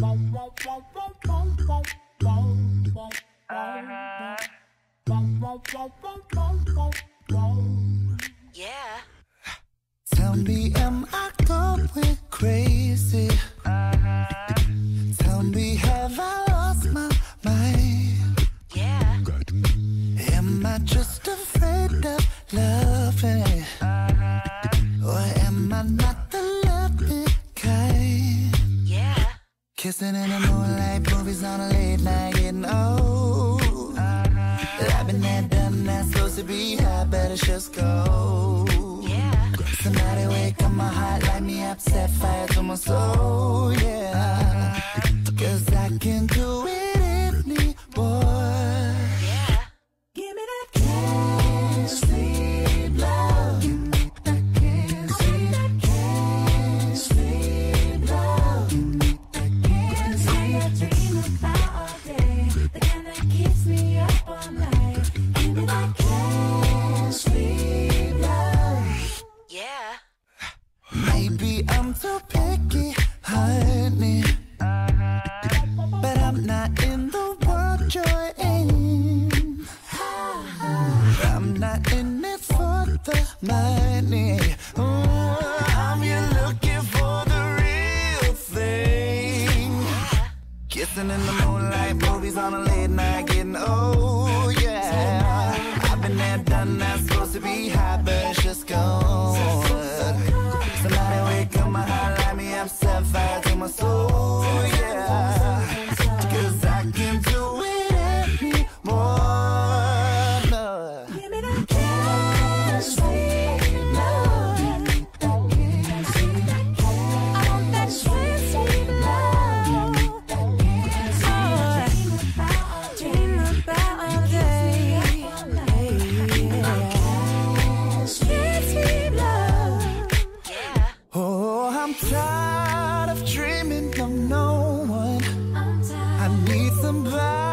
Yeah. Tell me, am I going crazy? Tell me, have I lost my mind? Yeah. Am I just afraid of loving? Or am I not the loving kind? Yeah. Kissing in the moonlight, movies on a late night, getting old. I've been there, done that, supposed to be high, better just go. Yeah. Somebody wake up my heart, light me up, set fire to my soul, yeah. Cause I can't do it anymore. Yeah. Give me that can't sleep love. Give me that can't sleep, can't sleep love. Give me that can't sleep. I dream about all day, the kind that keeps me up all night. Give me that Can't sleep love. Yeah. Maybe I'm too picky, honey, but I'm not in the world you're in. I'm not in it for the money. I'm here looking for the real thing. Kissing in the moonlight, movies on a late night, getting old, yeah. I've been there, done that, supposed to be high, but it's just gone. Somebody wake up my heart, light me up, set fire to my soul, yeah. Cause I can't do it anymore, no. Give me that can't sleep love. Can't sleep. I want that can't sleep love. Dream about all day. Can't sleep love. Yeah. Oh, I'm tired of dreaming of no one. I'm tired. I need somebody